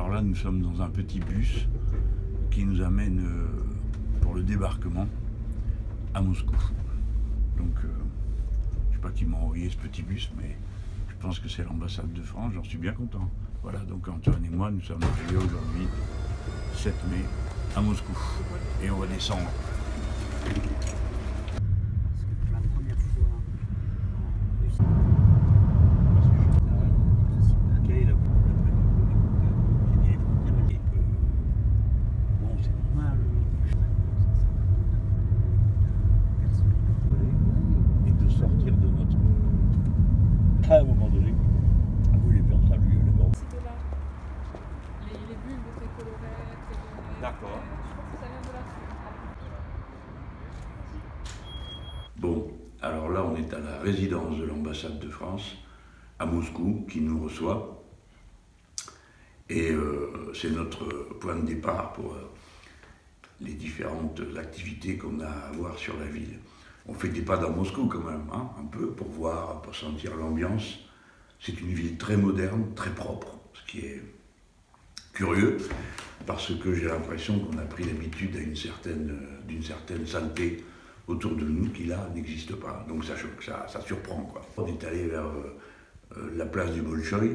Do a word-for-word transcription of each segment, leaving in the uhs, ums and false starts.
Alors là, nous sommes dans un petit bus qui nous amène euh, pour le débarquement à Moscou. Donc, euh, je ne sais pas qui m'a envoyé ce petit bus, mais je pense que c'est l'ambassade de France, j'en suis bien content. Voilà, donc Antoine et moi, nous sommes arrivés aujourd'hui, sept mai, à Moscou. Et on va descendre. À un moment donné, vous voulez faire ça, lui, le bord. C'était là. Les, les bulles de très colorées, très dorées. D'accord. Je pense que ça vient de là-dessus. Bon, alors là, on est à la résidence de l'ambassade de France, à Moscou, qui nous reçoit. Et euh, c'est notre point de départ pour euh, les différentes activités qu'on a à voir sur la ville. On fait des pas dans Moscou quand même, hein, un peu, pour voir, pour sentir l'ambiance. C'est une ville très moderne, très propre, ce qui est curieux, parce que j'ai l'impression qu'on a pris l'habitude à une certaine, d'une certaine saleté autour de nous qui là n'existe pas. Donc ça choque, ça, ça surprend, quoi. On est allé vers euh, euh, la place du Bolchoï.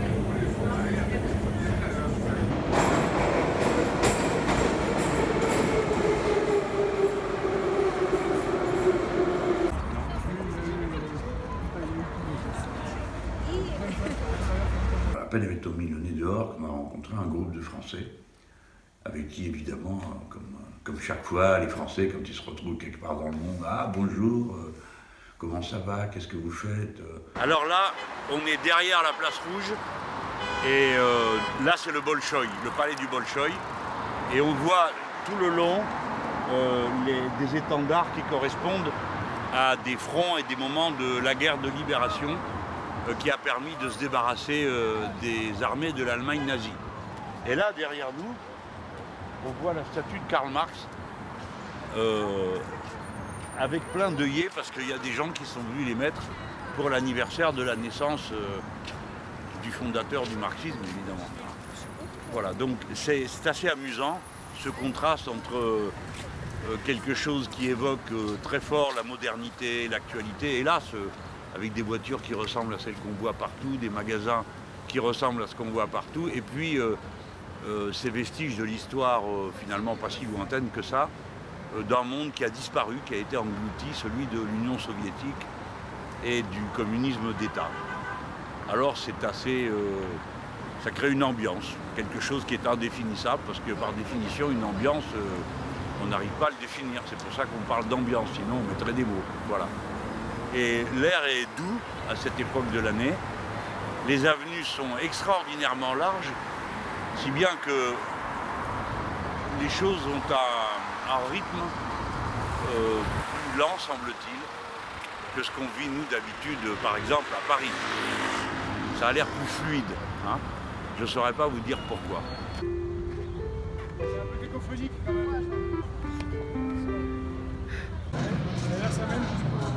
À peine avait-on mis le nez dehors qu'on a rencontré un groupe de Français, avec qui évidemment, comme, comme chaque fois, les Français, quand ils se retrouvent quelque part dans le monde, « Ah, bonjour, euh, comment ça va, qu'est-ce que vous faites ?» Alors là, on est derrière la place rouge, et euh, là c'est le Bolchoï, le palais du Bolchoï, et on voit tout le long euh, les, des étendards qui correspondent à des fronts et des moments de la guerre de libération, qui a permis de se débarrasser euh, des armées de l'Allemagne nazie. Et là, derrière nous, on voit la statue de Karl Marx, euh, avec plein d'œillets, parce qu'il y a des gens qui sont venus les mettre pour l'anniversaire de la naissance euh, du fondateur du marxisme, évidemment. Voilà, donc c'est assez amusant, ce contraste entre euh, quelque chose qui évoque euh, très fort la modernité, l'actualité, et là, ce, avec des voitures qui ressemblent à celles qu'on voit partout, des magasins qui ressemblent à ce qu'on voit partout, et puis euh, euh, ces vestiges de l'histoire euh, finalement pas si lointaine que ça, euh, d'un monde qui a disparu, qui a été englouti, celui de l'Union soviétique et du communisme d'État. Alors c'est assez... Euh, ça crée une ambiance, quelque chose qui est indéfinissable, parce que par définition, une ambiance, euh, on n'arrive pas à le définir, c'est pour ça qu'on parle d'ambiance, sinon on mettrait des mots, voilà. Et l'air est doux à cette époque de l'année. Les avenues sont extraordinairement larges, si bien que les choses ont un, un rythme euh, plus lent, semble-t-il, que ce qu'on vit, nous, d'habitude, par exemple, à Paris. Ça a l'air plus fluide. Hein. Je ne saurais pas vous dire pourquoi. C'est un peu cacophonique quand même. D'ailleurs, ça mène.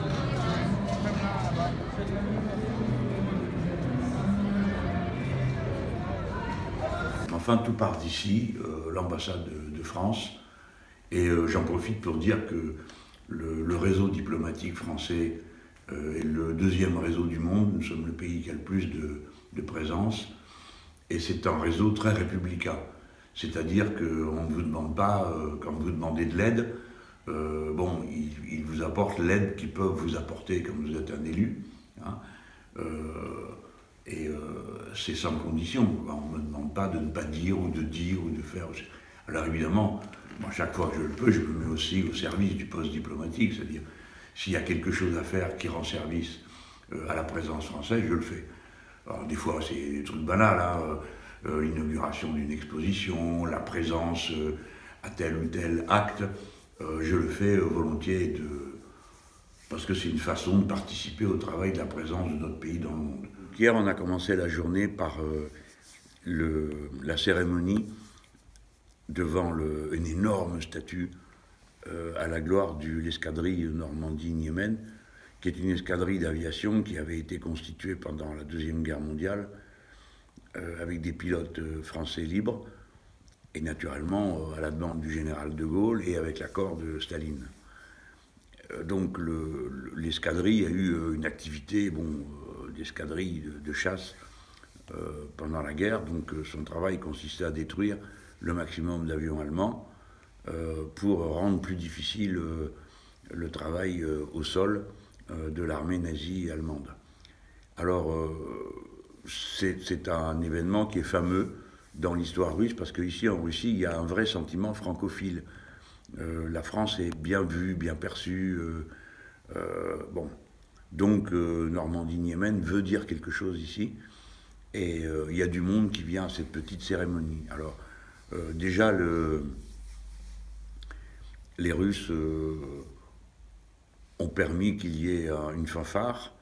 Enfin, tout part d'ici, euh, l'ambassade de, de France, et euh, j'en profite pour dire que le, le réseau diplomatique français euh, est le deuxième réseau du monde. Nous sommes le pays qui a le plus de, de présence, et c'est un réseau très républicain. C'est-à-dire qu'on ne vous demande pas, euh, quand vous demandez de l'aide, euh, bon, ils, ils vous apportent l'aide qu'ils peuvent vous apporter comme vous êtes un élu, hein, euh, et euh, c'est sans condition. On ne me demande pas de ne pas dire ou de dire ou de faire. Alors évidemment, moi, chaque fois que je le peux, je me mets aussi au service du poste diplomatique, c'est-à-dire s'il y a quelque chose à faire qui rend service euh, à la présence française, je le fais. Alors des fois, c'est des trucs banals, hein, euh, l'inauguration d'une exposition, la présence euh, à tel ou tel acte, euh, je le fais euh, volontiers de, parce que c'est une façon de participer au travail de la présence de notre pays dans le monde. Hier, on a commencé la journée par euh, le, la cérémonie devant le, une énorme statue euh, à la gloire de l'escadrille Normandie-Niemen, qui est une escadrille d'aviation qui avait été constituée pendant la Deuxième Guerre mondiale euh, avec des pilotes euh, français libres, et naturellement euh, à la demande du général de Gaulle et avec l'accord de Staline. Euh, donc l'escadrille a eu euh, une activité, bon, euh, d'escadrille de, de chasse euh, pendant la guerre, donc euh, son travail consistait à détruire le maximum d'avions allemands euh, pour rendre plus difficile euh, le travail euh, au sol euh, de l'armée nazie allemande. Alors, euh, c'est un événement qui est fameux dans l'histoire russe, parce qu'ici en Russie, il y a un vrai sentiment francophile. Euh, la France est bien vue, bien perçue. Euh, euh, bon. Donc, euh, Normandie-Niemen veut dire quelque chose ici. Et euh, il y a du monde qui vient à cette petite cérémonie. Alors, euh, déjà, le, les Russes euh, ont permis qu'il y ait euh, une fanfare.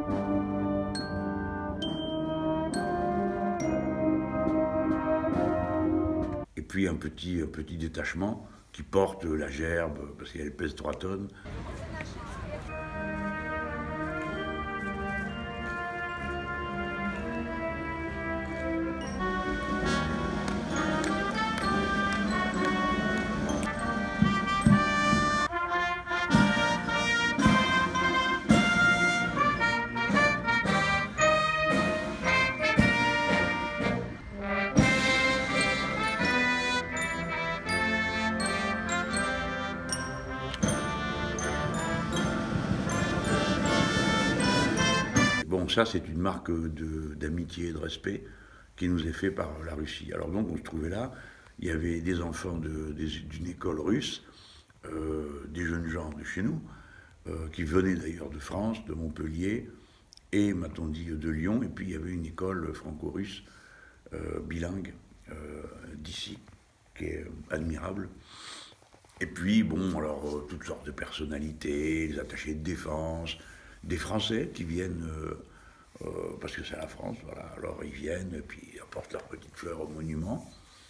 Et puis un petit, un petit détachement qui porte la gerbe, parce qu'elle pèse trois tonnes. Bon, ça, c'est une marque d'amitié et de respect qui nous est fait par la Russie. Alors donc, on se trouvait là, il y avait des enfants d'une école russe, euh, des jeunes gens de chez nous, euh, qui venaient d'ailleurs de France, de Montpellier, et, m'a-t-on dit, de Lyon, et puis il y avait une école franco-russe, euh, bilingue, euh, d'ici, qui est admirable. Et puis, bon, alors, euh, toutes sortes de personnalités, les attachés de défense, des Français qui viennent, euh, euh, parce que c'est la France, voilà, alors ils viennent, et puis ils apportent leurs petites fleurs au monument.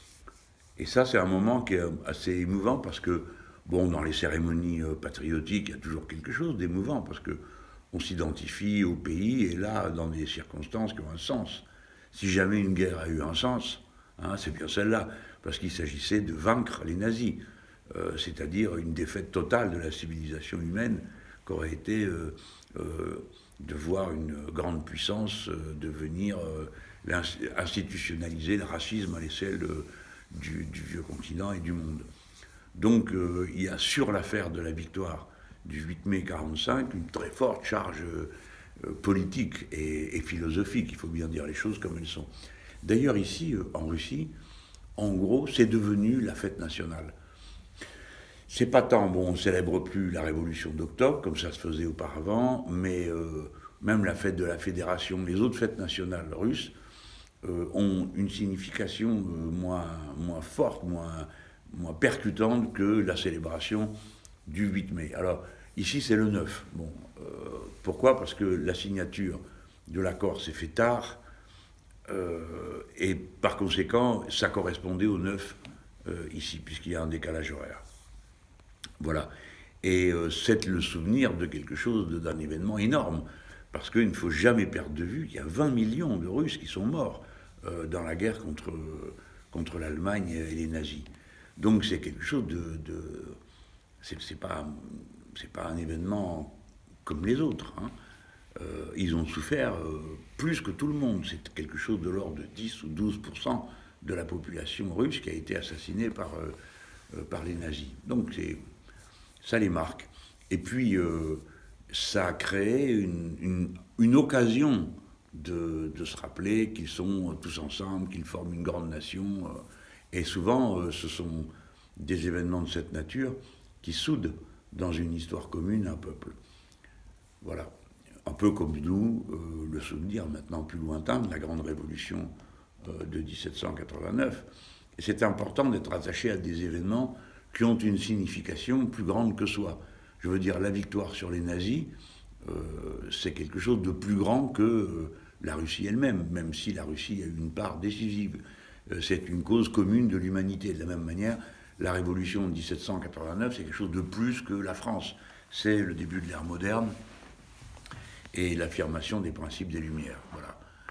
Et ça, c'est un moment qui est assez émouvant, parce que, bon, dans les cérémonies euh, patriotiques, il y a toujours quelque chose d'émouvant, parce qu'on s'identifie au pays, et là, dans des circonstances qui ont un sens. Si jamais une guerre a eu un sens, hein, c'est bien celle-là, parce qu'il s'agissait de vaincre les nazis, euh, c'est-à-dire une défaite totale de la civilisation humaine, qu'aurait été euh, euh, de voir une grande puissance euh, devenir, euh, institutionnaliser le racisme à l'échelle euh, du, du vieux continent et du monde. Donc euh, il y a sur l'affaire de la victoire du huit mai mille neuf cent quarante-cinq une très forte charge euh, politique et, et philosophique, il faut bien dire les choses comme elles sont. D'ailleurs ici, euh, en Russie, en gros, c'est devenu la fête nationale. C'est pas tant, bon, on ne célèbre plus la révolution d'octobre, comme ça se faisait auparavant, mais euh, même la fête de la Fédération, les autres fêtes nationales russes euh, ont une signification euh, moins, moins forte, moins, moins percutante que la célébration du huit mai. Alors, ici, c'est le neuf. Bon, euh, pourquoi? Parce que la signature de l'accord s'est fait tard, euh, et par conséquent, ça correspondait au neuf euh, ici, puisqu'il y a un décalage horaire. Voilà. Et euh, c'est le souvenir de quelque chose, d'un événement énorme. Parce qu'il ne faut jamais perdre de vue qu'il y a vingt millions de Russes qui sont morts euh, dans la guerre contre, contre l'Allemagne et les nazis. Donc c'est quelque chose de... de c'est pas, c'est pas un événement comme les autres. Hein. Euh, ils ont souffert euh, plus que tout le monde. C'est quelque chose de l'ordre de dix ou douze pour cent de la population russe qui a été assassinée par, euh, par les nazis. Donc c'est... ça les marque. Et puis, euh, ça a créé une, une, une occasion de, de se rappeler qu'ils sont tous ensemble, qu'ils forment une grande nation. Euh, et souvent, euh, ce sont des événements de cette nature qui soudent dans une histoire commune un peuple. Voilà. Un peu comme nous, euh, le souvenir maintenant plus lointain de la grande révolution euh, de mille sept cent quatre-vingt-neuf. Et c'est important d'être attaché à des événements qui ont une signification plus grande que soi. Je veux dire, la victoire sur les nazis, euh, c'est quelque chose de plus grand que euh, la Russie elle-même, même si la Russie a eu une part décisive. Euh, c'est une cause commune de l'humanité. De la même manière, la révolution de mille sept cent quatre-vingt-neuf, c'est quelque chose de plus que la France. C'est le début de l'ère moderne et l'affirmation des principes des Lumières. Voilà.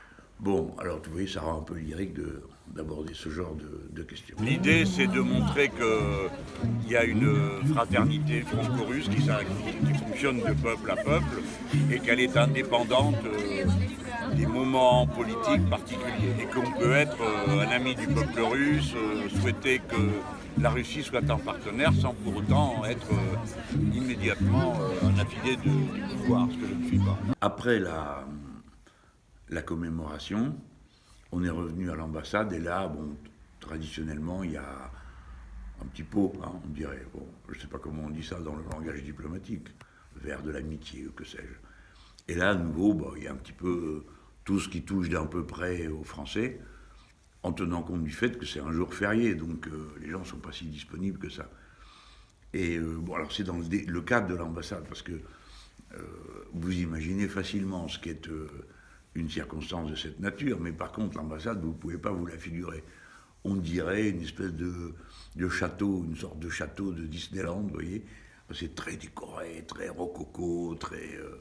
Bon, alors vous voyez, ça rend un peu lyrique de, d'aborder ce genre de, de questions. L'idée, c'est de montrer qu'il y a une fraternité franco-russe qui, qui fonctionne de peuple à peuple et qu'elle est indépendante euh, des moments politiques particuliers. Et qu'on peut être euh, un ami du peuple russe, euh, souhaiter que la Russie soit un partenaire sans pour autant être euh, immédiatement euh, un affidé de, du pouvoir, ce que je ne suis pas. Après la... la commémoration, on est revenu à l'ambassade et là, bon, traditionnellement, il y a un petit pot, hein, on dirait, bon, je ne sais pas comment on dit ça dans le langage diplomatique, verre de l'amitié, ou que sais-je. Et là, à nouveau, bon, il y a un petit peu tout ce qui touche d'un peu près aux Français, en tenant compte du fait que c'est un jour férié, donc euh, les gens ne sont pas si disponibles que ça. Et euh, bon, alors c'est dans le, le cadre de l'ambassade, parce que euh, vous imaginez facilement ce qu'est euh, une circonstance de cette nature, mais par contre, l'ambassade, vous ne pouvez pas vous la figurer. On dirait une espèce de, de château, une sorte de château de Disneyland, vous voyez. C'est très décoré, très rococo, très... Euh,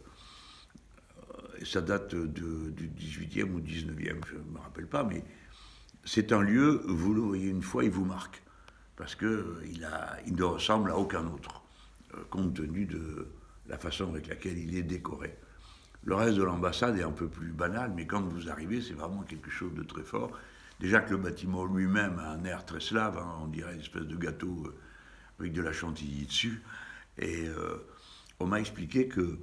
et ça date de, du dix-huitième ou dix-neuvième, je ne me rappelle pas, mais c'est un lieu, vous le voyez une fois, il vous marque, parce qu'il euh, il ne ressemble à aucun autre, euh, compte tenu de la façon avec laquelle il est décoré. Le reste de l'ambassade est un peu plus banal, mais quand vous arrivez, c'est vraiment quelque chose de très fort. Déjà que le bâtiment lui-même a un air très slave, hein, on dirait une espèce de gâteau euh, avec de la chantilly dessus. Et euh, on m'a expliqué que,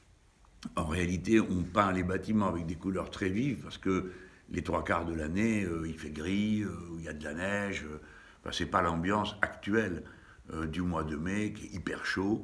en réalité, on peint les bâtiments avec des couleurs très vives, parce que les trois quarts de l'année, euh, il fait gris, euh, il y a de la neige. Euh, enfin, c'est pas l'ambiance actuelle euh, du mois de mai, qui est hyper chaud,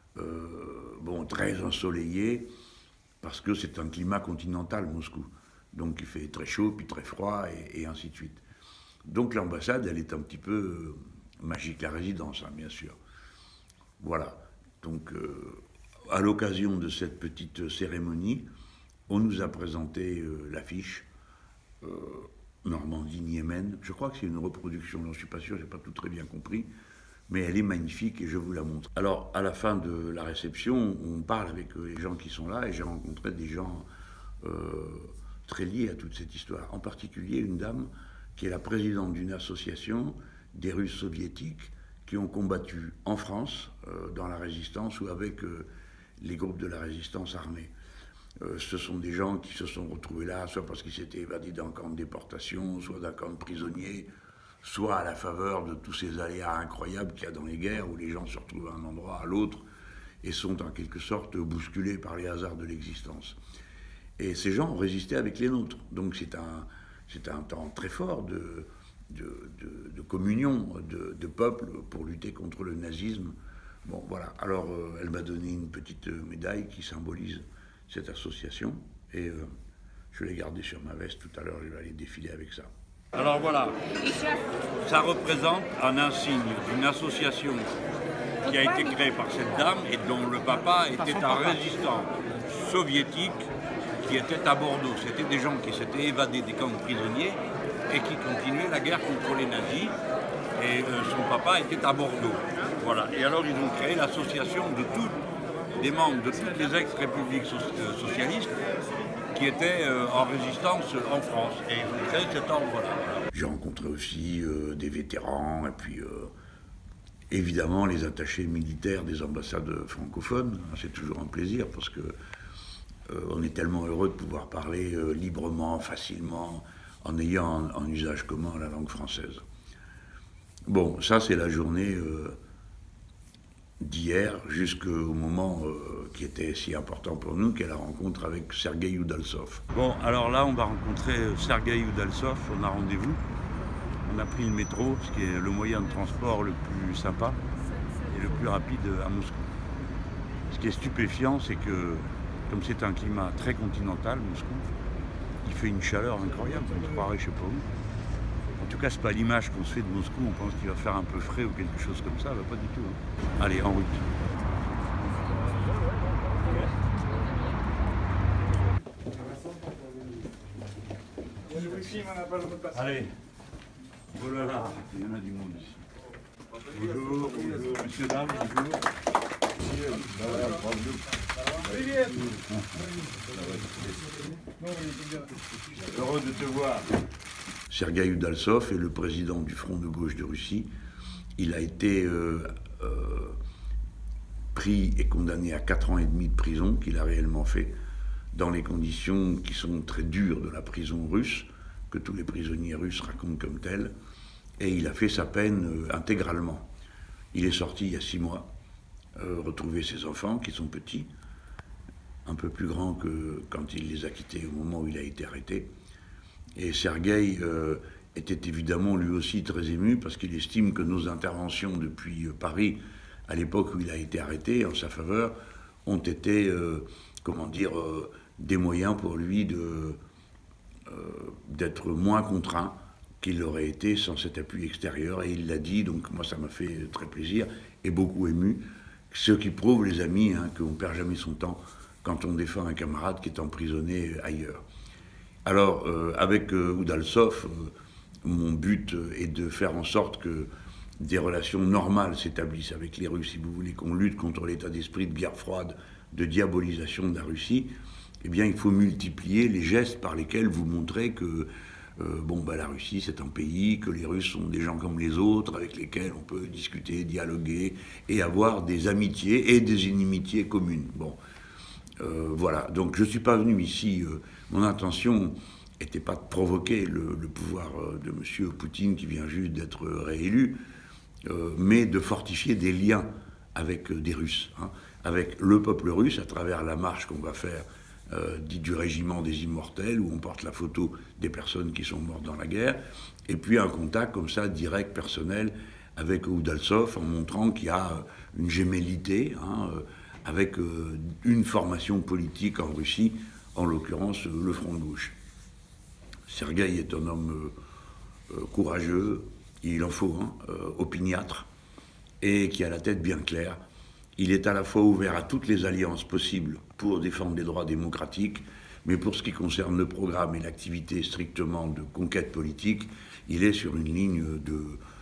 euh, bon, très ensoleillé, parce que c'est un climat continental, Moscou. Donc il fait très chaud, puis très froid, et, et ainsi de suite. Donc l'ambassade, elle est un petit peu euh, magique, la résidence, hein, bien sûr. Voilà. Donc, euh, à l'occasion de cette petite cérémonie, on nous a présenté euh, l'affiche euh, Normandie-Niemen. Je crois que c'est une reproduction, j'en suis pas sûr, j'ai pas tout très bien compris, mais elle est magnifique et je vous la montre. Alors, à la fin de la réception, on parle avec les gens qui sont là et j'ai rencontré des gens euh, très liés à toute cette histoire. En particulier, une dame qui est la présidente d'une association des Russes soviétiques qui ont combattu en France, euh, dans la résistance ou avec euh, les groupes de la résistance armée. Euh, ce sont des gens qui se sont retrouvés là, soit parce qu'ils s'étaient évadés d'un camp de déportation, soit d'un camp de prisonniers, soit à la faveur de tous ces aléas incroyables qu'il y a dans les guerres, où les gens se retrouvent à un endroit à l'autre et sont en quelque sorte bousculés par les hasards de l'existence. Et ces gens ont résisté avec les nôtres. Donc c'est un, c'est un temps très fort de, de, de, de communion de, de peuples pour lutter contre le nazisme. Bon, voilà. Alors, euh, elle m'a donné une petite médaille qui symbolise cette association. Et euh, je l'ai gardée sur ma veste tout à l'heure. Je vais aller défiler avec ça. Alors voilà, ça représente un insigne d'une association qui a été créée par cette dame et dont le papa était un résistant soviétique qui était à Bordeaux. C'était des gens qui s'étaient évadés des camps de prisonniers et qui continuaient la guerre contre les nazis. Et euh, son papa était à Bordeaux. Voilà. Et alors ils ont créé l'association de tous des membres de toutes les ex-républiques so euh, socialistes qui étaient euh, en résistance en France. Et ils ont créé cet ordre-là. J'ai rencontré aussi euh, des vétérans et puis euh, évidemment les attachés militaires des ambassades francophones. C'est toujours un plaisir parce que euh, on est tellement heureux de pouvoir parler euh, librement, facilement, en ayant en, en usage commun la langue française. Bon, ça c'est la journée euh, d'hier jusqu'au moment euh, qui était si important pour nous, qu'est la rencontre avec Sergueï Udaltsov. Bon, alors là on va rencontrer Sergueï Udaltsov, on a rendez-vous. On a pris le métro, ce qui est le moyen de transport le plus sympa et le plus rapide à Moscou. Ce qui est stupéfiant, c'est que, comme c'est un climat très continental, Moscou, il fait une chaleur incroyable, on se croirait je sais pas où. En tout cas, c'est pas l'image qu'on se fait de Moscou, on pense qu'il va faire un peu frais ou quelque chose comme ça, bah, pas du tout. Hein. Allez, en route. Allez. Oh là là, il y en a du monde ici. Bonjour, bonjour, messieurs, dames, bonjour. Olivier. Heureux de te voir. Sergueï Udaltsov est le président du Front de gauche de Russie. Il a été euh, euh, pris et condamné à quatre ans et demi de prison, qu'il a réellement fait, dans les conditions qui sont très dures de la prison russe, que tous les prisonniers russes racontent comme telles, et il a fait sa peine euh, intégralement. Il est sorti il y a six mois, euh, retrouver ses enfants, qui sont petits, un peu plus grands que quand il les a quittés au moment où il a été arrêté. Et Sergueï euh, était évidemment lui aussi très ému, parce qu'il estime que nos interventions depuis euh, Paris, à l'époque où il a été arrêté, en sa faveur, ont été, euh, comment dire, euh, des moyens pour lui de, euh, d'être moins contraint qu'il l'aurait été sans cet appui extérieur. Et il l'a dit, donc moi ça m'a fait très plaisir et beaucoup ému. Ce qui prouve, les amis, hein, qu'on ne perd jamais son temps quand on défend un camarade qui est emprisonné ailleurs. Alors, euh, avec euh, Udaltsov, euh, mon but est de faire en sorte que des relations normales s'établissent avec les Russes. Si vous voulez qu'on lutte contre l'état d'esprit de guerre froide, de diabolisation de la Russie, eh bien, il faut multiplier les gestes par lesquels vous montrez que euh, bon, bah, la Russie, c'est un pays, que les Russes sont des gens comme les autres, avec lesquels on peut discuter, dialoguer, et avoir des amitiés et des inimitiés communes. Bon, euh, voilà. Donc, je ne suis pas venu ici... Euh, mon intention n'était pas de provoquer le, le pouvoir de M. Poutine, qui vient juste d'être réélu, euh, mais de fortifier des liens avec des Russes, hein, avec le peuple russe, à travers la marche qu'on va faire, euh, dite du régiment des immortels, où on porte la photo des personnes qui sont mortes dans la guerre, et puis un contact comme ça, direct, personnel, avec Udaltsov, en montrant qu'il y a une gémellité, hein, avec euh, une formation politique en Russie, en l'occurrence le Front de gauche. Sergueï est un homme euh, courageux, il en faut, hein, euh, opiniâtre, et qui a la tête bien claire. Il est à la fois ouvert à toutes les alliances possibles pour défendre les droits démocratiques, mais pour ce qui concerne le programme et l'activité strictement de conquête politique, il est sur une ligne de,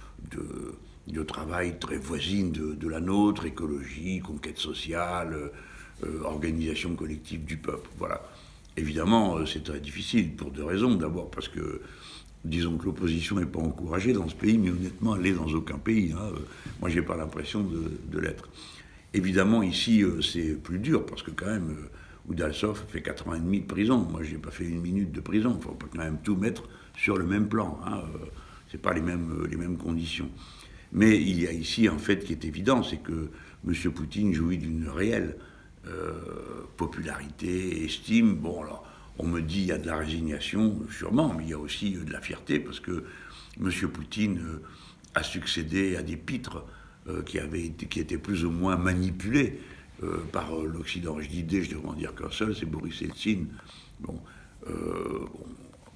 de, de travail très voisine de, de la nôtre, écologie, conquête sociale, euh, organisation collective du peuple, voilà. Évidemment, c'est très difficile pour deux raisons. D'abord parce que, disons que l'opposition n'est pas encouragée dans ce pays, mais honnêtement, elle n'est dans aucun pays. Hein. Moi, je n'ai pas l'impression de, de l'être. Évidemment, ici, c'est plus dur, parce que quand même, Udaltsov fait quatre ans et demi de prison. Moi, je n'ai pas fait une minute de prison. Il ne faut pas quand même tout mettre sur le même plan. Hein. Ce n'est pas les mêmes, les mêmes conditions. Mais il y a ici un fait qui est évident, c'est que M. Poutine jouit d'une réelle Euh, popularité, estime. Bon, alors, on me dit il y a de la résignation, sûrement, mais il y a aussi euh, de la fierté, parce que M. Poutine euh, a succédé à des pitres euh, qui, avaient été, qui étaient plus ou moins manipulés euh, par euh, l'Occident. Je dis des, je devrais en dire qu'un seul, c'est Boris Eltsine. Bon, euh, bon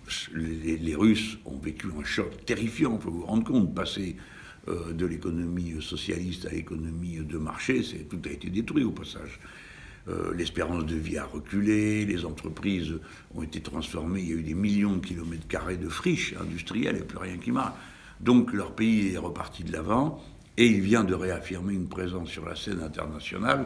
les, les Russes ont vécu un choc terrifiant, il faut vous rendre compte, passer euh, de l'économie socialiste à l'économie de marché, c'est, tout a été détruit au passage. Euh, l'espérance de vie a reculé, les entreprises ont été transformées, il y a eu des millions de kilomètres carrés de friches industrielles et plus rien qui marche. Donc leur pays est reparti de l'avant et il vient de réaffirmer une présence sur la scène internationale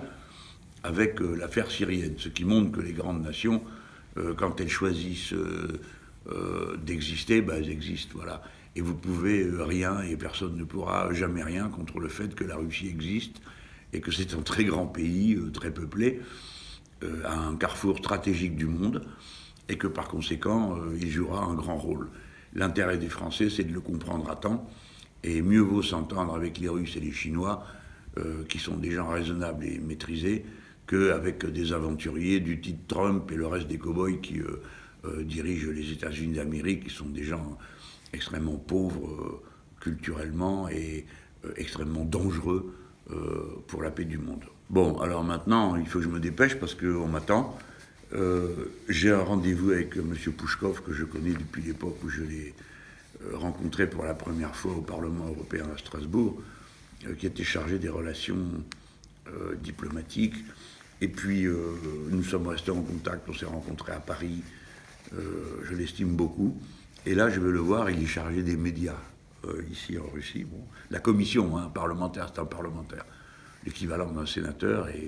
avec euh, l'affaire syrienne, ce qui montre que les grandes nations, euh, quand elles choisissent euh, euh, d'exister, ben, elles existent, voilà. Et vous pouvez euh, rien, et personne ne pourra jamais rien contre le fait que la Russie existe, et que c'est un très grand pays, euh, très peuplé, euh, à un carrefour stratégique du monde, et que par conséquent, euh, il jouera un grand rôle. L'intérêt des Français, c'est de le comprendre à temps, et mieux vaut s'entendre avec les Russes et les Chinois, euh, qui sont des gens raisonnables et maîtrisés, qu'avec des aventuriers du type Trump et le reste des cow-boys qui euh, euh, dirigent les États-Unis d'Amérique, qui sont des gens extrêmement pauvres euh, culturellement et euh, extrêmement dangereux Euh, pour la paix du monde. Bon, alors maintenant, il faut que je me dépêche parce qu'on m'attend. Euh, j'ai un rendez-vous avec M. Pouchkov, que je connais depuis l'époque où je l'ai euh, rencontré pour la première fois au Parlement européen à Strasbourg, euh, qui était chargé des relations euh, diplomatiques. Et puis, euh, nous sommes restés en contact, on s'est rencontrés à Paris, euh, je l'estime beaucoup. Et là, je vais le voir, il est chargé des médias. Euh, ici en Russie, bon. La commission hein, parlementaire, c'est un parlementaire, l'équivalent d'un sénateur, et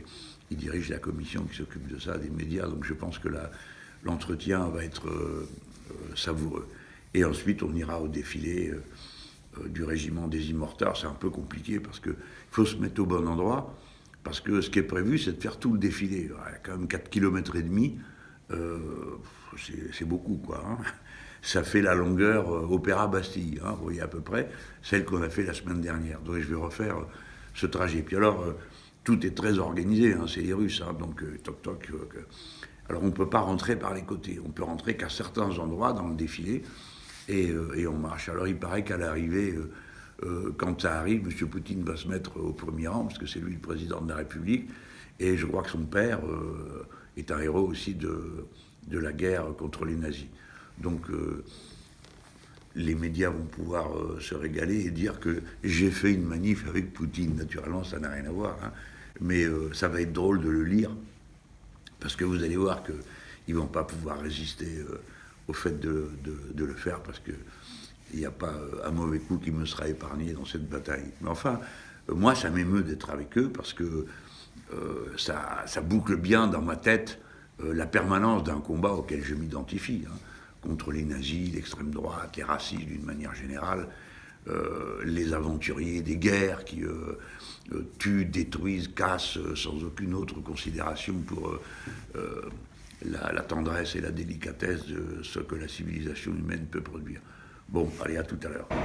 il dirige la commission qui s'occupe de ça, des médias, donc je pense que l'entretien va être euh, euh, savoureux. Et ensuite, on ira au défilé euh, euh, du régiment des Immortels. C'est un peu compliqué parce qu'il faut se mettre au bon endroit, parce que ce qui est prévu, c'est de faire tout le défilé. Il y a quand même quatre kilomètres et demi, euh, c'est beaucoup, quoi. Hein. Ça fait la longueur euh, Opéra Bastille, hein, vous voyez à peu près, celle qu'on a fait la semaine dernière. Donc je vais refaire euh, ce trajet. Puis alors, euh, tout est très organisé, hein, c'est les Russes, hein, donc euh, toc toc. Euh, alors on ne peut pas rentrer par les côtés, on peut rentrer qu'à certains endroits dans le défilé, et, euh, et on marche. Alors il paraît qu'à l'arrivée, euh, euh, quand ça arrive, M. Poutine va se mettre au premier rang, parce que c'est lui le président de la République, et je crois que son père euh, est un héros aussi de, de la guerre contre les nazis. Donc euh, les médias vont pouvoir euh, se régaler et dire que j'ai fait une manif avec Poutine. Naturellement, ça n'a rien à voir, hein. Mais euh, ça va être drôle de le lire, parce que vous allez voir qu'ils ne vont pas pouvoir résister euh, au fait de, de, de le faire, parce qu'il n'y a pas euh, un mauvais coup qui me sera épargné dans cette bataille. Mais enfin, euh, moi, ça m'émeut d'être avec eux, parce que euh, ça, ça boucle bien dans ma tête euh, la permanence d'un combat auquel je m'identifie, hein, contre les nazis, l'extrême droite, les racistes d'une manière générale, euh, les aventuriers des guerres qui euh, euh, tuent, détruisent, cassent euh, sans aucune autre considération pour euh, euh, la, la tendresse et la délicatesse de ce que la civilisation humaine peut produire. Bon, allez, à tout à l'heure.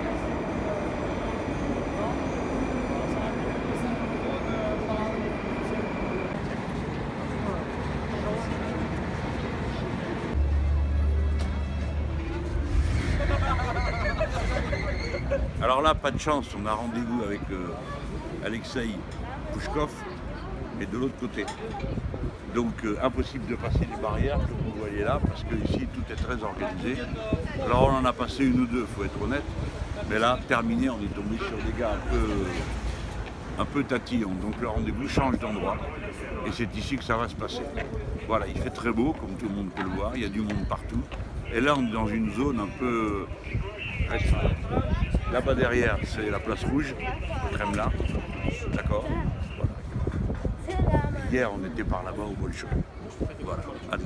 Alors là, pas de chance, on a rendez-vous avec euh, Alexei Pouchkov, mais de l'autre côté. Donc euh, impossible de passer les barrières que vous voyez là, parce que ici tout est très organisé. Alors on en a passé une ou deux, il faut être honnête, mais là, terminé, on est tombé sur des gars un peu, un peu tatillons. Donc le rendez-vous change d'endroit, et c'est ici que ça va se passer. Voilà, il fait très beau, comme tout le monde peut le voir, il y a du monde partout. Et là, on est dans une zone un peu restreinte. Là-bas derrière, c'est la place rouge, Kremlin, d'accord. Voilà. Hier, on était par là-bas au Bolshoi. Voilà, allez.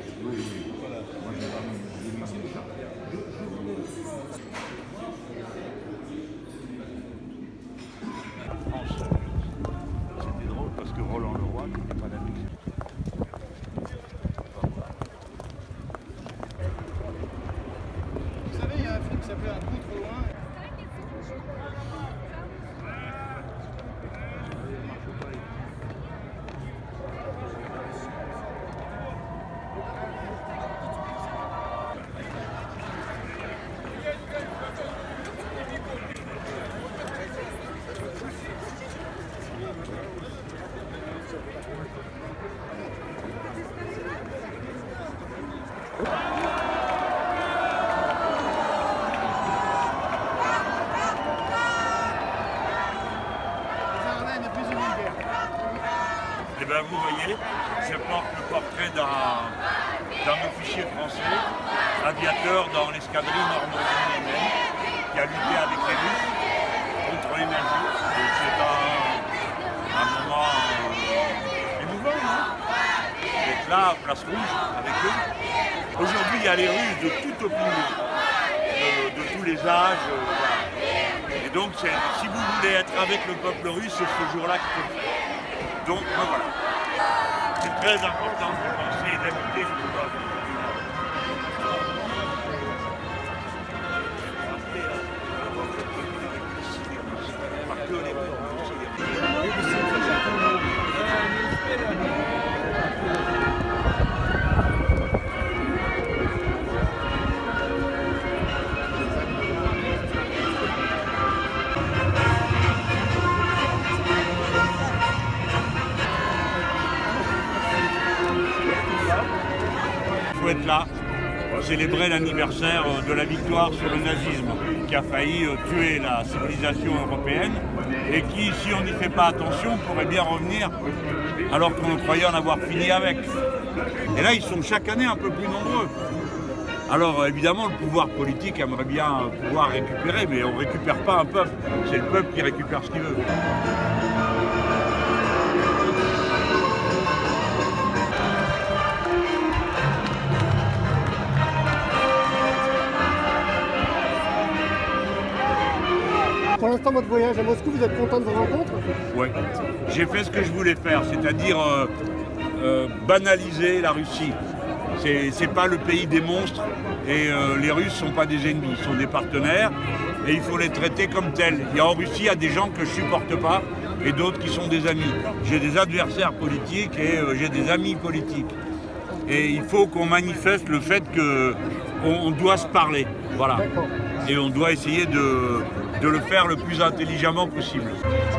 C'était drôle parce que Roland Leroy n'était pas la musique. Vous savez, il y a un film qui s'appelait Un coup trop loin. Eh bien, vous voyez, je porte le portrait d'un officier français, aviateur dans l'escadrille Normandie-Yémen, qui a lutté avec les Russes contre les nazis. C'est un, un moment euh, émouvant, non? D'être là, place rouge, avec eux. Aujourd'hui, il y a les Russes de toute opinion, de, de tous les âges. Euh, voilà. Et donc, si vous voulez être avec le peuple russe, c'est ce jour-là qu'il faut le faire. Donc, ben voilà. C'est très important de penser et d'habiter le pouvoir. Il faut être là pour célébrer l'anniversaire de la victoire sur le nazisme qui a failli tuer la civilisation européenne et qui, si on n'y fait pas attention, pourrait bien revenir alors qu'on croyait en avoir fini avec. Et là, ils sont chaque année un peu plus nombreux. Alors évidemment, le pouvoir politique aimerait bien pouvoir récupérer, mais on ne récupère pas un peuple, c'est le peuple qui récupère ce qu'il veut. Pour l'instant, votre voyage à Moscou, vous êtes content de vos rencontres? Oui, j'ai fait ce que je voulais faire, c'est-à-dire euh, euh, banaliser la Russie. C'est pas le pays des monstres et euh, les Russes ne sont pas des ennemis, ils sont des partenaires et il faut les traiter comme tels. Il y a en Russie, il y a des gens que je ne supporte pas et d'autres qui sont des amis. J'ai des adversaires politiques et euh, j'ai des amis politiques. Et il faut qu'on manifeste le fait qu'on on doit se parler. Voilà. Et on doit essayer de, de le faire le plus intelligemment possible.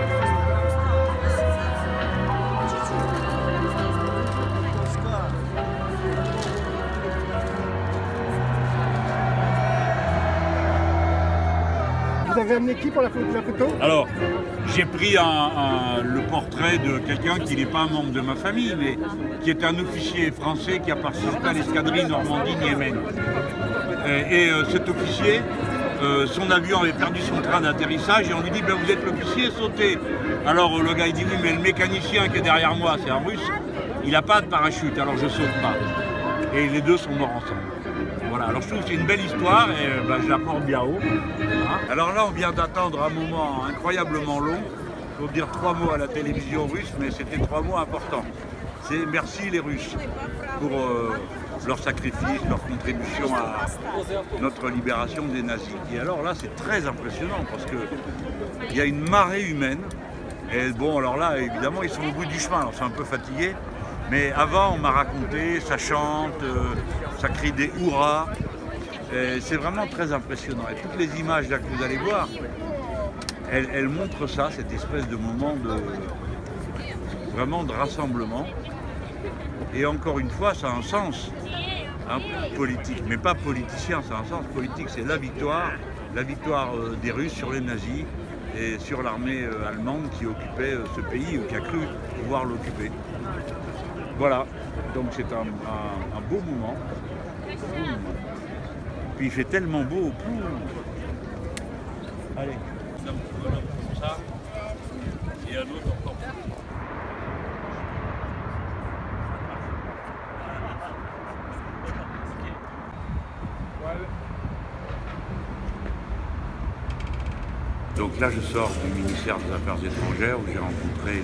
Vous avez amené qui pour la photo? Alors, j'ai pris un, un, le portrait de quelqu'un qui n'est pas un membre de ma famille, mais qui est un officier français qui a participé à l'escadrille Normandie-Niemen. Et, et euh, cet officier, euh, son avion avait perdu son train d'atterrissage et on lui dit ben, « vous êtes l'officier, sautez ». Alors euh, le gars il dit « oui, mais le mécanicien qui est derrière moi, c'est un russe, il n'a pas de parachute, alors je saute pas ». Et les deux sont morts ensemble. Voilà, alors je trouve que c'est une belle histoire et ben, je la porte bien haut. Hein. Alors là, on vient d'attendre un moment incroyablement long. Il faut dire trois mots à la télévision russe, mais c'était trois mots importants. C'est merci les Russes pour euh, leur sacrifice, leur contribution à notre libération des nazis. Et alors là, c'est très impressionnant parce qu'il y a une marée humaine. Et bon, alors là, évidemment, ils sont au bout du chemin, alors c'est un peu fatigué. Mais avant, on m'a raconté, ça chante, euh, ça crie des hurrahs. C'est vraiment très impressionnant. Et toutes les images là que vous allez voir, elles, elles montrent ça, cette espèce de moment de vraiment de rassemblement. Et encore une fois, ça a un sens hein, politique, mais pas politicien, ça a un sens politique. C'est la victoire, la victoire euh, des Russes sur les nazis et sur l'armée euh, allemande qui occupait euh, ce pays ou qui a cru pouvoir l'occuper. Voilà, donc c'est un, un, un beau moment. Puis il fait tellement beau. Allez. Comme ça, et un autre encore. Donc là, je sors du ministère des Affaires étrangères où j'ai rencontré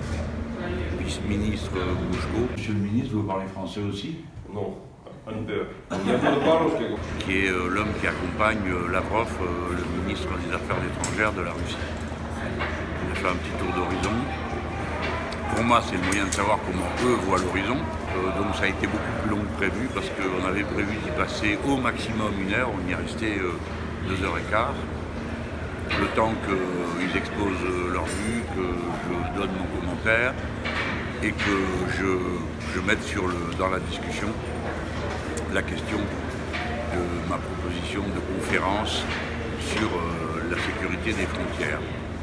le vice-ministre Bouchko. Monsieur le ministre, vous parlez français aussi? Non, un peu. Qui est euh, l'homme qui accompagne euh, Lavrov, euh, le ministre des Affaires étrangères de la Russie. Il a fait un petit tour d'horizon. Pour moi, c'est le moyen de savoir comment eux voient l'horizon. Euh, donc ça a été beaucoup plus long que prévu parce qu'on avait prévu d'y passer au maximum une heure. On y est resté euh, deux heures et quart. Le temps qu'ils exposent leur vue, que je donne mon commentaire et que je, je mette sur le, dans la discussion la question de ma proposition de conférence sur euh, la sécurité des frontières,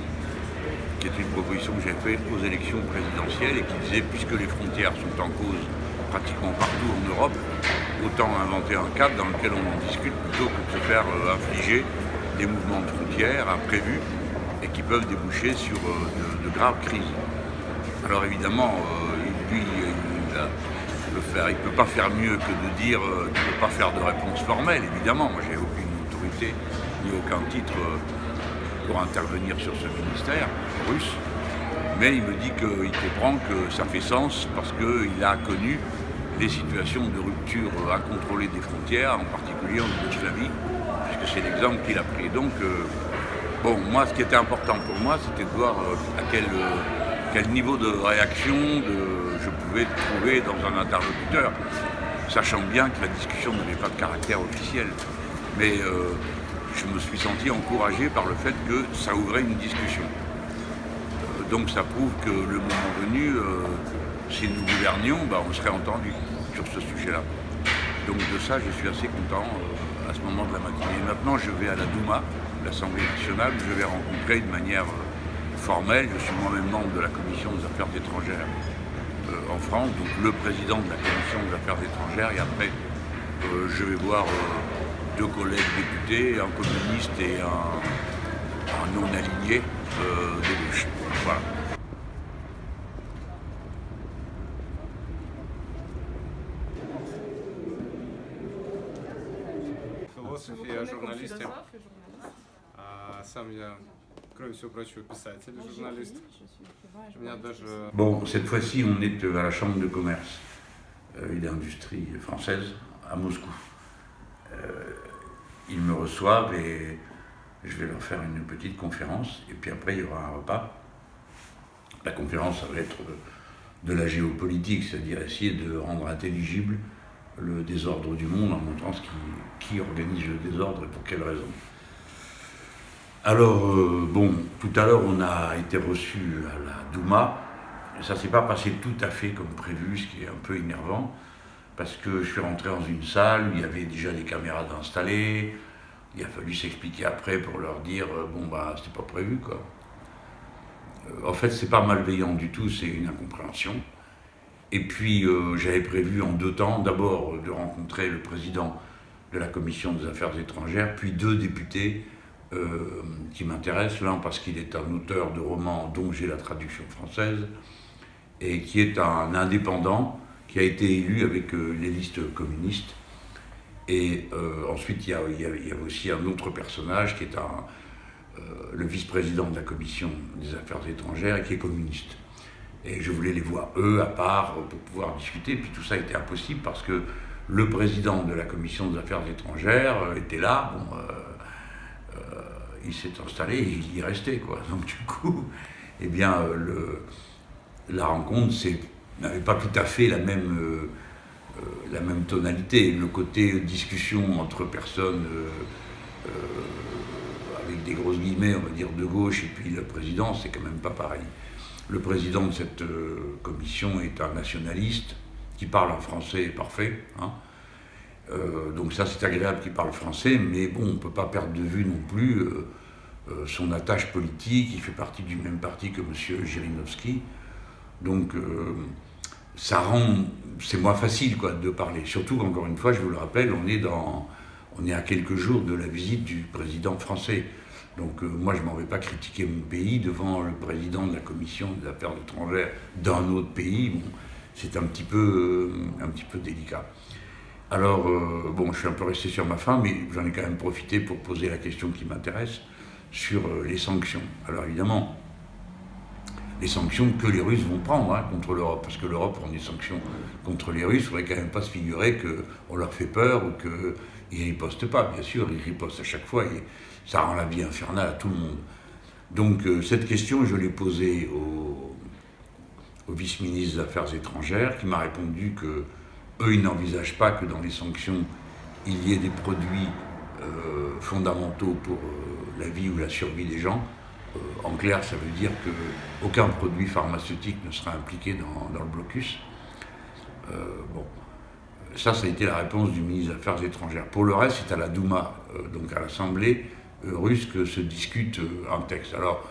qui est une proposition que j'ai faite aux élections présidentielles et qui disait, puisque les frontières sont en cause pratiquement partout en Europe, autant inventer un cadre dans lequel on en discute plutôt que de se faire euh, infliger des mouvements de frontières imprévus et qui peuvent déboucher sur euh, de, de graves crises. Alors évidemment, euh, lui, il, a, le faire, il ne peut pas faire mieux que de dire euh, qu'il ne peut pas faire de réponse formelle, évidemment. Moi, j'ai aucune autorité ni aucun titre euh, pour intervenir sur ce ministère russe. Mais il me dit qu'il comprend que ça fait sens parce qu'il a connu des situations de rupture incontrôlée des frontières, en particulier en Yougoslavie, puisque c'est l'exemple qu'il a pris. Donc, euh, bon, moi, ce qui était important pour moi, c'était de voir euh, à quel, euh, quel niveau de réaction de, je pouvais trouver dans un interlocuteur, sachant bien que la discussion n'avait pas de caractère officiel. Mais euh, je me suis senti encouragé par le fait que ça ouvrait une discussion. Euh, donc ça prouve que le moment venu, euh, si nous gouvernions, bah, on serait entendu sur ce sujet-là. Donc de ça, je suis assez content euh, à ce moment de la matinée. Maintenant, je vais à la Douma, l'Assemblée nationale, où je vais rencontrer de manière euh, formelle, je suis moi-même membre de la Commission des Affaires étrangères euh, en France, donc le président de la Commission des Affaires étrangères, et après, euh, je vais voir euh, deux collègues députés, un communiste et un, un non-aligné euh, de gauche. Voilà. Философия, журналистів. А сам я кроме всего прочего, писатель, журналист. У меня даже... Bon, cette fois-ci, on est à la Chambre de commerce euh, et d'industrie française à Moscou. Euh, ils me reçoivent et je vais leur faire une petite conférence. Et puis après, il y aura un repas. La conférence, ça va être de la géopolitique, c'est-à-dire essayer de rendre intelligible le désordre du monde en montrant ce qui, qui organise le désordre et pour quelles raisons. Alors, euh, bon, tout à l'heure, on a été reçu à la Douma. Ça ne s'est pas passé tout à fait comme prévu, ce qui est un peu énervant, parce que je suis rentré dans une salle où il y avait déjà des caméras installées. Il a fallu s'expliquer après pour leur dire euh, bon, bah, c'était pas prévu, quoi. Euh, en fait, c'est pas malveillant du tout, c'est une incompréhension. Et puis, euh, j'avais prévu en deux temps, d'abord de rencontrer le président de la Commission des Affaires étrangères, puis deux députés euh, qui m'intéressent. L'un parce qu'il est un auteur de romans dont j'ai la traduction française, et qui est un indépendant qui a été élu avec euh, les listes communistes. Et euh, ensuite, il y, a, il, y a, il y a aussi un autre personnage qui est un, euh, le vice-président de la Commission des Affaires étrangères et qui est communiste. Et je voulais les voir, eux, à part, pour pouvoir discuter. Puis tout ça était impossible parce que le président de la Commission des Affaires étrangères euh, était là. Bon, euh, euh, il s'est installé et il y est resté, quoi. Donc du coup, eh bien, euh, le, la rencontre n'avait pas tout à fait la même, euh, euh, la même tonalité. Le côté discussion entre personnes euh, euh, avec des grosses guillemets, on va dire, de gauche, et puis le président, c'est quand même pas pareil. Le président de cette euh, commission est un nationaliste qui parle en français parfait. Hein. Euh, donc ça, c'est agréable qu'il parle français, mais bon, on ne peut pas perdre de vue non plus euh, euh, son attache politique. Il fait partie du même parti que M. Zhirinovsky. Donc euh, ça rend, c'est moins facile, quoi, de parler. Surtout qu'encore une fois, je vous le rappelle, on est, dans, on est à quelques jours de la visite du président français. Donc euh, moi, je ne m'en vais pas critiquer mon pays devant le président de la Commission des Affaires étrangères d'un autre pays. Bon, c'est un petit peu, euh, un petit peu délicat. Alors, euh, bon, je suis un peu resté sur ma faim, mais j'en ai quand même profité pour poser la question qui m'intéresse sur euh, les sanctions. Alors évidemment, les sanctions que les Russes vont prendre hein, contre l'Europe, parce que l'Europe prend des sanctions contre les Russes, il ne faudrait quand même pas se figurer qu'on leur fait peur ou qu'ils ne ripostent pas. Bien sûr, ils ripostent à chaque fois et ça rend la vie infernale à tout le monde. Donc euh, cette question, je l'ai posée au, au vice-ministre des Affaires étrangères, qui m'a répondu que eux, ils n'envisagent pas que dans les sanctions, il y ait des produits euh, fondamentaux pour euh, la vie ou la survie des gens. Euh, en clair, ça veut dire qu'aucun produit pharmaceutique ne sera impliqué dans, dans le blocus. Euh, bon, ça, ça a été la réponse du ministre des Affaires étrangères. Pour le reste, c'est à la Douma, euh, donc à l'Assemblée euh, russe, que se discute euh, un texte. Alors,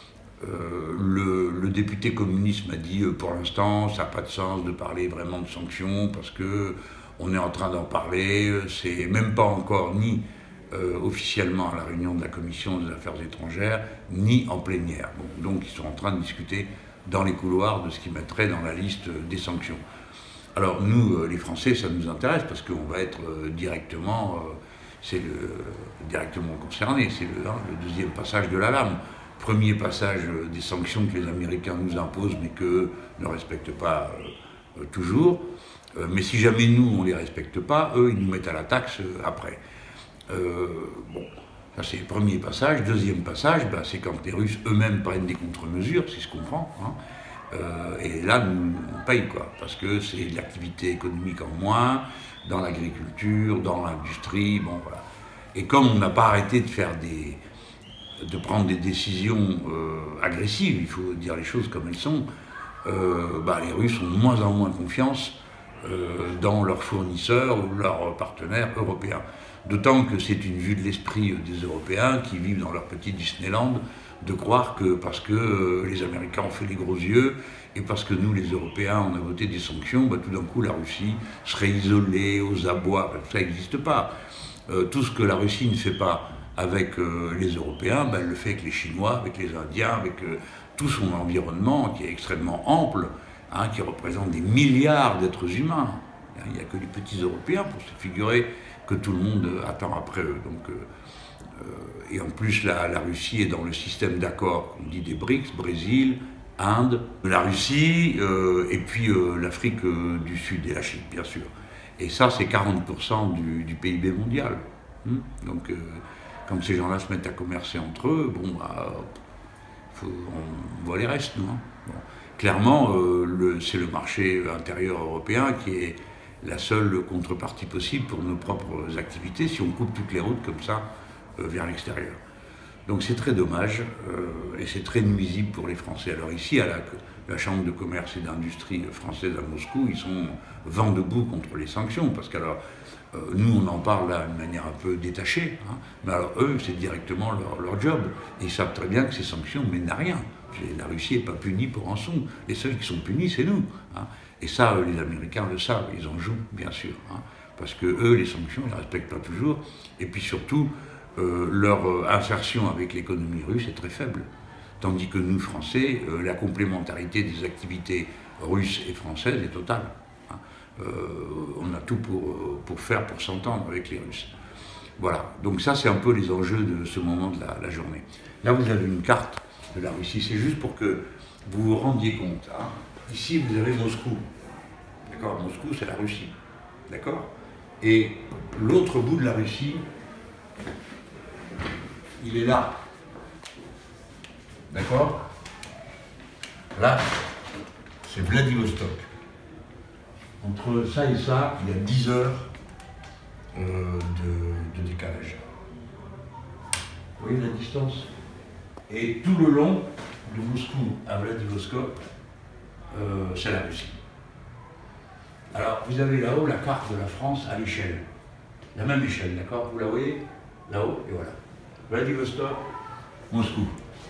euh, le, le député communiste m'a dit, euh, pour l'instant, ça n'a pas de sens de parler vraiment de sanctions, parce qu'on est en train d'en parler, c'est même pas encore ni Euh, officiellement à la réunion de la Commission des Affaires étrangères, ni en plénière. Bon, donc ils sont en train de discuter dans les couloirs de ce qu'ils mettraient dans la liste des sanctions. Alors nous, euh, les Français, ça nous intéresse parce qu'on va être euh, directement, euh, c'est le, directement concerné, c'est le, hein, le deuxième passage de la lame. Premier passage euh, des sanctions que les Américains nous imposent mais qu'eux ne respectent pas euh, euh, toujours. Euh, mais si jamais nous, on ne les respecte pas, eux, ils nous mettent à la taxe euh, après. Euh, bon, ça c'est le premier passage. Deuxième passage, ben, c'est quand les Russes eux-mêmes prennent des contre-mesures, si je comprends. Hein. Euh, et là, nous, on paye, quoi, parce que c'est de l'activité économique en moins, dans l'agriculture, dans l'industrie, bon, voilà. Et comme on n'a pas arrêté de faire des, de prendre des décisions euh, agressives, il faut dire les choses comme elles sont, euh, ben, les Russes ont de moins en moins confiance euh, dans leurs fournisseurs ou leurs partenaires européens. D'autant que c'est une vue de l'esprit des Européens qui vivent dans leur petit Disneyland de croire que parce que les Américains ont fait les gros yeux et parce que nous, les Européens, on a voté des sanctions, bah, tout d'un coup la Russie serait isolée aux abois. Bah, ça n'existe pas. Euh, tout ce que la Russie ne fait pas avec euh, les Européens, bah, elle le fait avec les Chinois, avec les Indiens, avec euh, tout son environnement qui est extrêmement ample, hein, qui représente des milliards d'êtres humains. Il n'y a que les petits Européens pour se figurer que tout le monde attend après eux. Donc, euh, et en plus, la, la Russie est dans le système d'accord, on dit des BRICS, Brésil, Inde, la Russie, euh, et puis euh, l'Afrique euh, du Sud et la Chine, bien sûr. Et ça, c'est quarante pour cent du, du P I B mondial. Hum Donc, euh, quand ces gens-là se mettent à commercer entre eux, bon, bah, faut, on voit les restes, non bon. Clairement, euh, c'est le marché intérieur européen qui est la seule contrepartie possible pour nos propres activités, si on coupe toutes les routes comme ça euh, vers l'extérieur. Donc c'est très dommage, euh, et c'est très nuisible pour les Français. Alors ici, à la, la Chambre de commerce et d'industrie française à Moscou, ils sont vent debout contre les sanctions, parce qu'alors, euh, nous on en parle là de manière un peu détachée, hein, mais alors eux, c'est directement leur, leur job. Et ils savent très bien que ces sanctions mènent à rien. La Russie n'est pas punie pour rançon. Les seuls qui sont punis, c'est nous. Hein. Et ça, les Américains le savent, ils en jouent, bien sûr. Hein, parce que eux, les sanctions, ils ne les respectent pas toujours. Et puis surtout, euh, leur euh, insertion avec l'économie russe est très faible. Tandis que nous, Français, euh, la complémentarité des activités russes et françaises est totale. Hein. Euh, on a tout pour, pour faire, pour s'entendre avec les Russes. Voilà. Donc ça, c'est un peu les enjeux de ce moment de la, la journée. Là, vous avez une carte de la Russie. C'est juste pour que vous vous rendiez compte. Hein. Ici, vous avez Moscou. D'accord? Moscou, c'est la Russie. D'accord? Et l'autre bout de la Russie, il est là. D'accord? Là, c'est Vladivostok. Entre ça et ça, il y a dix heures euh, de, de décalage. Vous voyez la distance? Et tout le long de Moscou à Vladivostok, euh, c'est la Russie. Alors, vous avez là-haut la carte de la France à l'échelle. La même échelle, d'accord? Vous la voyez? Là-haut, et voilà. Vladivostok, Moscou.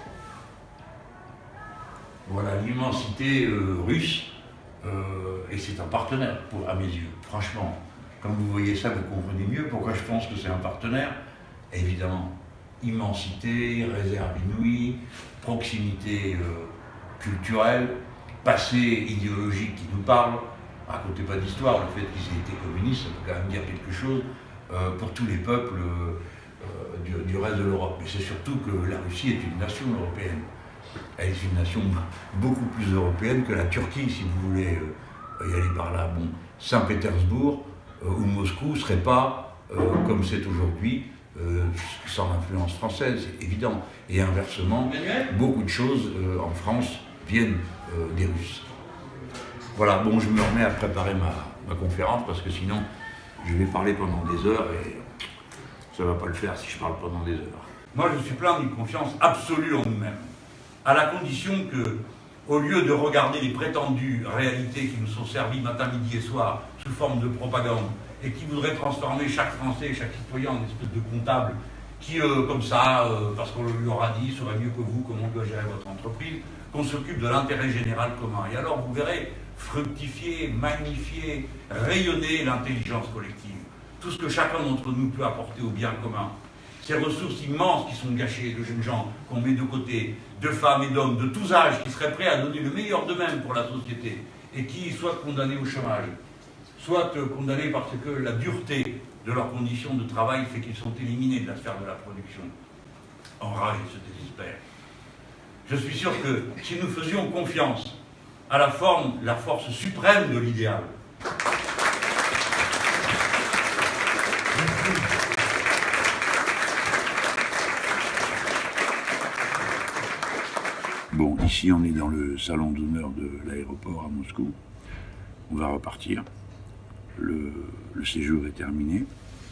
Voilà l'immensité euh, russe, euh, et c'est un partenaire, pour, à mes yeux, franchement. Quand vous voyez ça, vous comprenez mieux pourquoi je pense que c'est un partenaire. Évidemment, immensité, réserve inouïe, proximité euh, culturelle, passé idéologique qui nous parle. Racontez pas d'histoire, le fait qu'ils aient été communistes, ça peut quand même dire quelque chose euh, pour tous les peuples euh, du, du reste de l'Europe. Mais c'est surtout que la Russie est une nation européenne. Elle est une nation beaucoup plus européenne que la Turquie, si vous voulez euh, y aller par là. Bon, Saint-Pétersbourg euh, ou Moscou ne serait pas, euh, comme c'est aujourd'hui, euh, sans influence française, c'est évident. Et inversement, beaucoup de choses euh, en France viennent euh, des Russes. Voilà, bon, je me remets à préparer ma, ma conférence, parce que sinon, je vais parler pendant des heures, et ça ne va pas le faire si je parle pendant des heures. Moi, je suis plein d'une confiance absolue en nous-mêmes, à la condition que, au lieu de regarder les prétendues réalités qui nous sont servies matin, midi et soir, sous forme de propagande, et qui voudraient transformer chaque Français, chaque citoyen en espèce de comptable, qui, euh, comme ça, euh, parce qu'on lui aura dit, saurait mieux que vous comment doit gérer votre entreprise, qu'on s'occupe de l'intérêt général commun. Et alors, vous verrez, fructifier, magnifier, rayonner l'intelligence collective. Tout ce que chacun d'entre nous peut apporter au bien commun. Ces ressources immenses qui sont gâchées de jeunes gens qu'on met de côté, de femmes et d'hommes de tous âges qui seraient prêts à donner le meilleur d'eux-mêmes pour la société et qui soient condamnés au chômage, soit condamnés parce que la dureté de leurs conditions de travail fait qu'ils sont éliminés de la sphère de la production. Enragent et se désespèrent. Je suis sûr que si nous faisions confiance à la forme, la force suprême de l'idéal, bon, ici on est dans le salon d'honneur de l'aéroport à Moscou. On va repartir. Le, le séjour est terminé.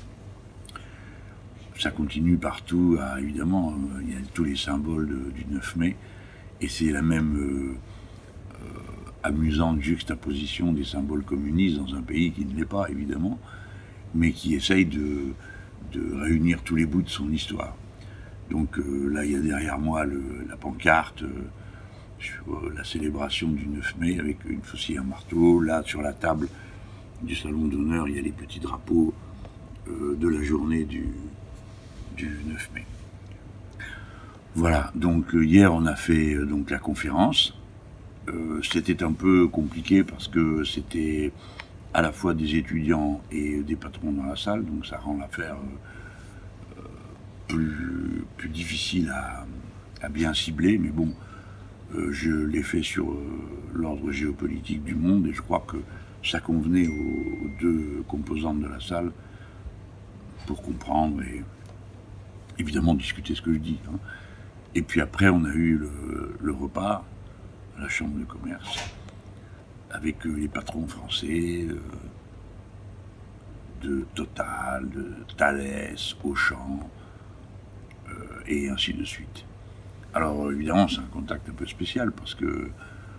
Ça continue partout, à, évidemment, euh, il y a tous les symboles de, du neuf mai, et c'est la même euh, euh, amusante juxtaposition des symboles communistes dans un pays qui ne l'est pas, évidemment, mais qui essaye de, de réunir tous les bouts de son histoire. Donc euh, là, il y a derrière moi le, la pancarte, euh, la célébration du neuf mai avec une faucille et un marteau. Là, sur la table du salon d'honneur, il y a les petits drapeaux euh, de la journée du, du neuf mai. Voilà, donc euh, hier on a fait euh, donc la conférence. Euh, c'était un peu compliqué parce que c'était à la fois des étudiants et des patrons dans la salle, donc ça rend l'affaire euh, plus, plus difficile à, à bien cibler, mais bon, euh, je l'ai fait sur euh, l'ordre géopolitique du monde, et je crois que ça convenait aux, aux deux composantes de la salle pour comprendre et évidemment discuter ce que je dis. Hein. Et puis après, on a eu le, le repas à la Chambre de commerce, avec euh, les patrons français, euh, de Total, de Thales, Auchan, euh, et ainsi de suite. Alors évidemment, c'est un contact un peu spécial, parce que euh,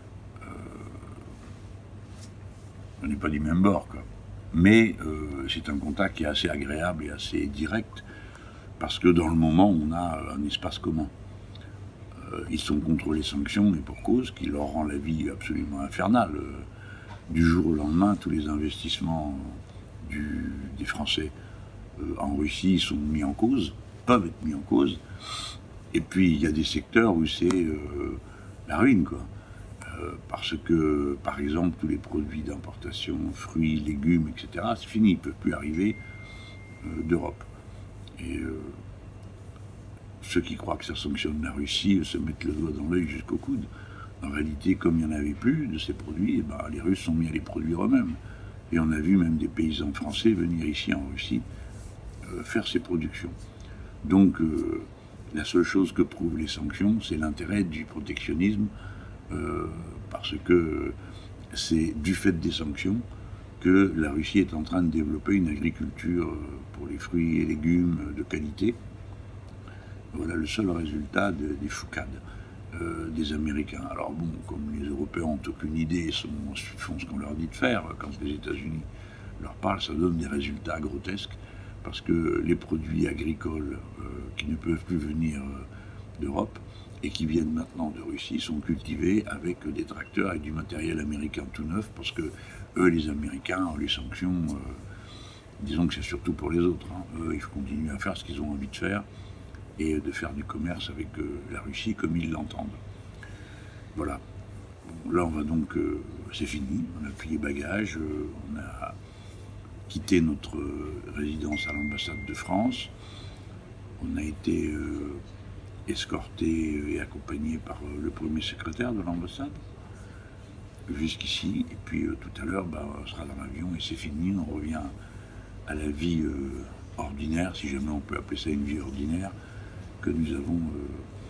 on n'est pas du même bord, quoi. Mais euh, c'est un contact qui est assez agréable et assez direct, parce que dans le moment, on a un espace commun. Euh, ils sont contre les sanctions, mais pour cause, qui leur rend la vie absolument infernale. Euh, du jour au lendemain, tous les investissements du, des Français euh, en Russie sont mis en cause, peuvent être mis en cause. Et puis, il y a des secteurs où c'est euh, la ruine, quoi. Euh, parce que, par exemple, tous les produits d'importation, fruits, légumes, et cetera, c'est fini, ils ne peuvent plus arriver euh, d'Europe. Et euh, ceux qui croient que ça sanctionne la Russie se mettent le doigt dans l'œil jusqu'au coude. En réalité, comme il n'y en avait plus de ces produits, eh ben, les Russes sont mis à les produire eux-mêmes. Et on a vu même des paysans français venir ici en Russie euh, faire ces productions. Donc, euh, la seule chose que prouvent les sanctions, c'est l'intérêt du protectionnisme, euh, parce que c'est du fait des sanctions que la Russie est en train de développer une agriculture pour les fruits et légumes de qualité. Voilà le seul résultat de, des foucades euh, des Américains. Alors bon, comme les Européens n'ont aucune idée et sont, font ce qu'on leur dit de faire, quand les États-Unis leur parlent, ça donne des résultats grotesques, parce que les produits agricoles euh, qui ne peuvent plus venir euh, d'Europe et qui viennent maintenant de Russie sont cultivés avec des tracteurs et du matériel américain tout neuf, parce que eux, les Américains, les sanctions, euh, disons que c'est surtout pour les autres. Hein. Eux, ils continuent à faire ce qu'ils ont envie de faire, et de faire du commerce avec euh, la Russie comme ils l'entendent. Voilà. Bon, là, on va donc... Euh, c'est fini, on a pris les bagages, euh, on a quitté notre euh, résidence à l'ambassade de France, on a été euh, escorté et accompagné par euh, le premier secrétaire de l'ambassade, jusqu'ici, et puis euh, tout à l'heure, bah, on sera dans l'avion et c'est fini, on revient à la vie euh, ordinaire, si jamais on peut appeler ça une vie ordinaire, que nous avons euh,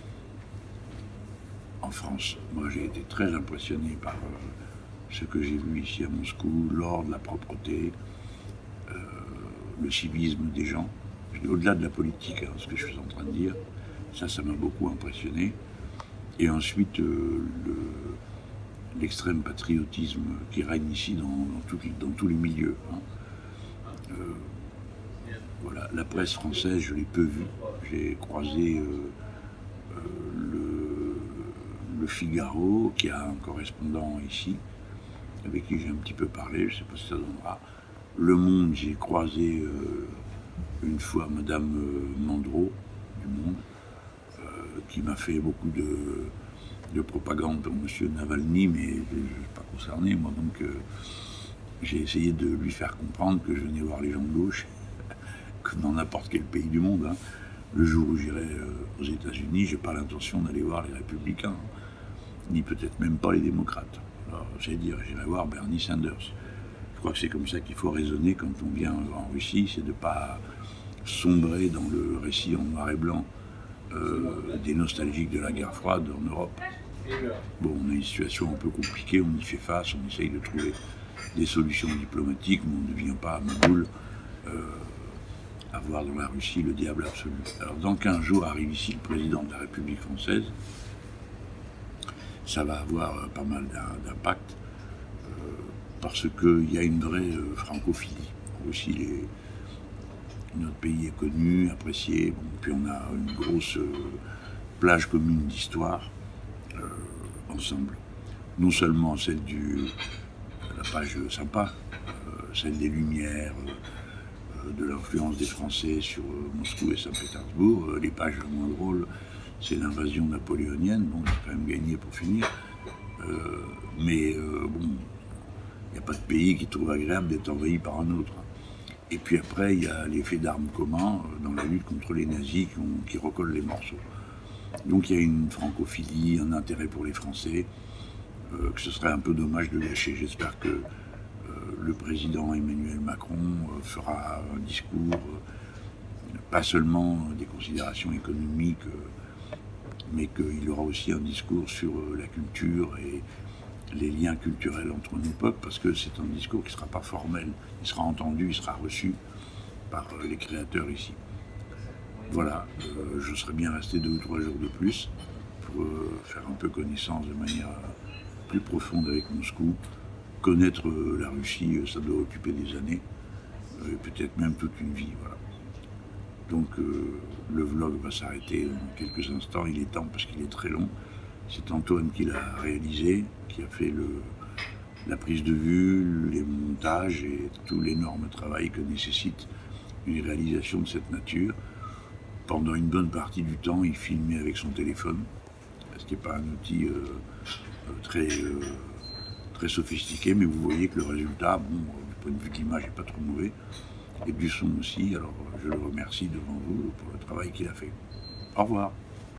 en France. Moi, j'ai été très impressionné par euh, ce que j'ai vu ici à Moscou, l'ordre, la propreté, euh, le civisme des gens. Au-delà de la politique, hein, ce que je suis en train de dire, ça, ça m'a beaucoup impressionné. Et ensuite, euh, le, l'extrême patriotisme qui règne ici dans, dans, tout, dans tous les milieux. Hein. Euh, Voilà, la presse française, je l'ai peu vue. J'ai croisé euh, euh, le, le Figaro, qui a un correspondant ici, avec qui j'ai un petit peu parlé, je ne sais pas si ça donnera. Le Monde, j'ai croisé euh, une fois Madame euh, Mandreau, du Monde, euh, qui m'a fait beaucoup de, de propagande pour M. Navalny, mais je ne suis pas concerné, moi, donc euh, j'ai essayé de lui faire comprendre que je venais voir les gens de gauche, comme dans n'importe quel pays du monde. Hein. Le jour où j'irai euh, aux États-Unis, je n'ai pas l'intention d'aller voir les républicains, ni peut-être même pas les démocrates. Alors, j'allais dire, j'irai voir Bernie Sanders. Je crois que c'est comme ça qu'il faut raisonner quand on vient en Russie, c'est de ne pas sombrer dans le récit en noir et blanc euh, des nostalgiques de la guerre froide en Europe. Bon, on a une situation un peu compliquée, on y fait face, on essaye de trouver des solutions diplomatiques, mais on ne devient pas à Maboul euh, à voir dans la Russie le diable absolu. Alors dans quinze jours arrive ici le président de la République française. Ça va avoir euh, pas mal d'impact euh, parce qu'il y a une vraie euh, francophilie. Aussi, les, notre pays est connu, apprécié, bon, puis on a une grosse euh, plage commune d'histoire euh, ensemble. Non seulement celle du la page sympa, euh, celle des Lumières, euh, de l'influence des Français sur euh, Moscou et Saint-Pétersbourg. Euh, les pages moins drôles, c'est l'invasion napoléonienne. Bon, j'ai quand même gagné pour finir. Euh, mais euh, bon, il n'y a pas de pays qui trouve agréable d'être envahi par un autre. Et puis après, il y a l'effet d'armes communs dans la lutte contre les nazis qui, ont, qui recollent les morceaux. Donc il y a une francophilie, un intérêt pour les Français, euh, que ce serait un peu dommage de gâcher. J'espère que euh, le président Emmanuel Macron euh, fera un discours, euh, pas seulement des considérations économiques, euh, mais qu'il aura aussi un discours sur euh, la culture et les liens culturels entre nos peuples, parce que c'est un discours qui ne sera pas formel, il sera entendu, il sera reçu par euh, les créateurs ici. Voilà, euh, je serais bien resté deux ou trois jours de plus pour euh, faire un peu connaissance de manière euh, plus profonde avec Moscou. Connaître euh, la Russie, euh, ça doit occuper des années, euh, peut-être même toute une vie. Voilà. Donc euh, le vlog va s'arrêter dans quelques instants, il est temps parce qu'il est très long. C'est Antoine qui l'a réalisé, qui a fait le, la prise de vue, les montages et tout l'énorme travail que nécessite une réalisation de cette nature. Pendant une bonne partie du temps, il filmait avec son téléphone, ce qui n'est pas un outil euh, très, euh, très sophistiqué, mais vous voyez que le résultat, bon, du point de vue de l'image, n'est pas trop mauvais, et du son aussi. Alors je le remercie devant vous pour le travail qu'il a fait. Au revoir.